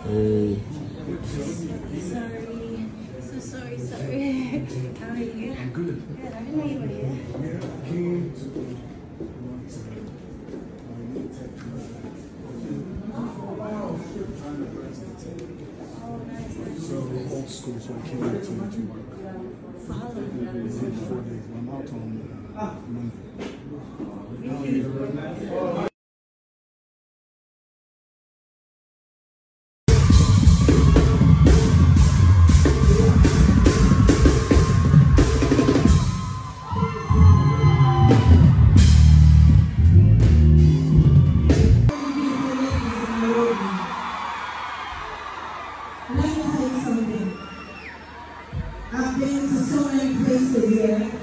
Hey. Sorry. So sorry. How are you? I'm good. Good. I didn't know you were here. Yeah, I came to Oh, nice. so old school, so I came out to work. Follow. 4 days. I'm out on Monday. Really? Let me tell you something. I've been to so many places here.